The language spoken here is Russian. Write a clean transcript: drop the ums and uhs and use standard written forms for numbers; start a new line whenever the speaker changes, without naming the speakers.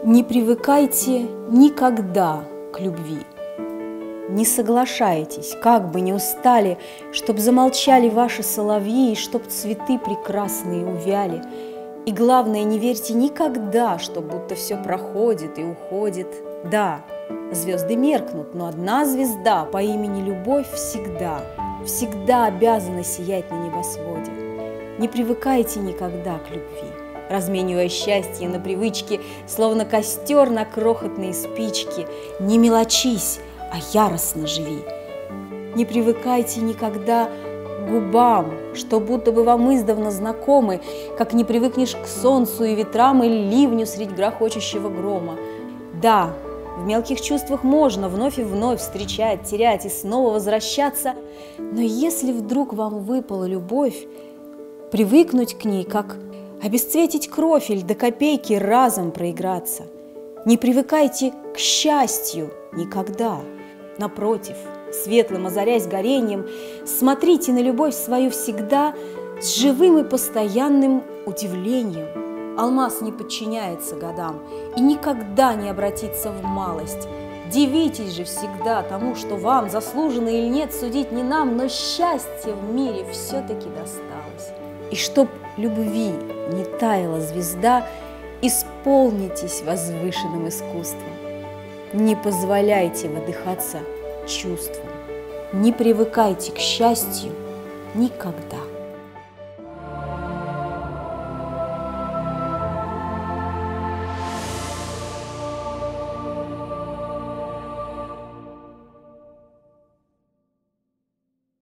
Не привыкайте никогда к любви. Не соглашайтесь, как бы ни устали, чтоб замолчали ваши соловьи, и чтоб цветы прекрасные увяли. И главное, не верьте никогда, что будто все проходит и уходит. Да, звезды меркнут, но одна звезда по имени Любовь всегда обязана сиять на небосводе. Не привыкайте никогда к любви, разменивая счастье на привычки, словно костер на крохотные спички. Не мелочись, а яростно живи. Не привыкайте никогда к губам, что будто бы вам издавна знакомы, как не привыкнешь к солнцу и ветрам или ливню средь грохочущего грома. Да, в мелких чувствах можно вновь и вновь встречать, терять и снова возвращаться, но если вдруг вам выпала любовь, привыкнуть к ней, как обесцветить крофель до копейки, разом проиграться. Не привыкайте к счастью никогда. Напротив, светлым озарясь горением, смотрите на любовь свою всегда с живым и постоянным удивлением. Алмаз не подчиняется годам и никогда не обратится в малость. Дивитесь же всегда тому, что вам, заслуженно или нет, судить не нам, но счастье в мире все-таки досталось. И чтоб любви не таяла звезда, исполнитесь возвышенным искусством. Не позволяйте выдыхаться чувствам, не привыкайте к счастью никогда.